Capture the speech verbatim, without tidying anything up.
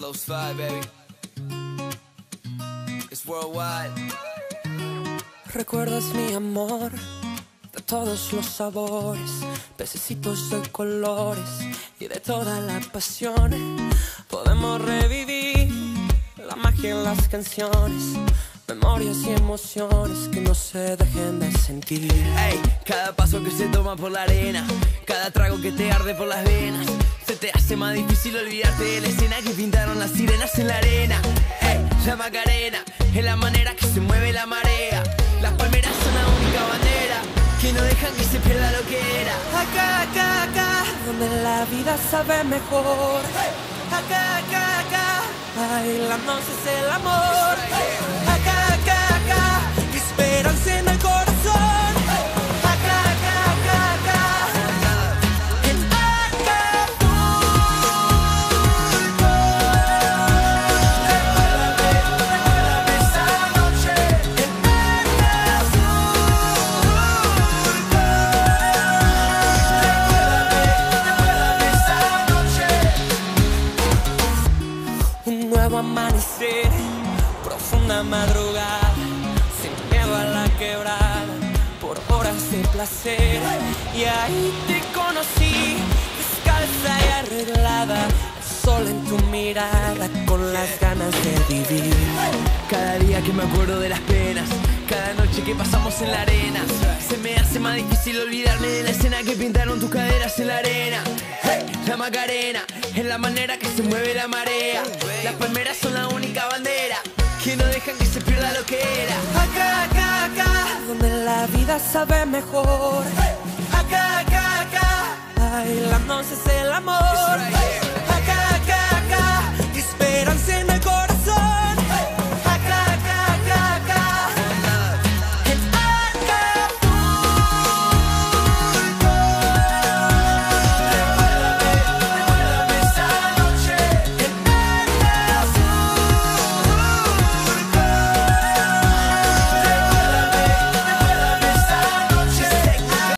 Flow Slide, baby. It's worldwide. Recuerdas mi amor de todos los sabores, pececitos de colores y de toda la pasión. Podemos revivir la magia en las canciones, memorias y emociones que no se dejen de sentir. Ey, cada paso que se toma por la arena, cada trago que te arde por las venas, se te hace más difícil olvidarte de la escena que pintaron las sirenas en la arena. Ey, la Macarena es la manera que se mueve la marea. Las palmeras son la única bandera que no dejan que se pierda lo que era. Acá, acá, acá, donde la vida sabe mejor. Acá, acá, acá, bailándonos es el amor. Acá, acá, acá, esperanza en el corazón. Acá, acá, acá, acá, en Acapulco. Recuérdame esa noche en Acapulco. Recuérdame, recuérdame esa noche. Un nuevo amanecer, profunda madrugada, sin miedo a la quebrada, por horas de placer. Y ahí te conocí, descalza y arreglada, el sol en tu mirada, con las ganas de vivir. Cada día que me acuerdo de las penas, cada noche que pasamos en la arena, se me hace más difícil olvidarme de la escena que pintaron tus caderas en la arena. Hey, la Macarena es la manera que se mueve la marea. Las palmeras son la única bandera que no dejan que se pierda lo que era. Acá, acá, acá, donde la vida sabe mejor. Acá, acá, acá, bailándonos es el amor.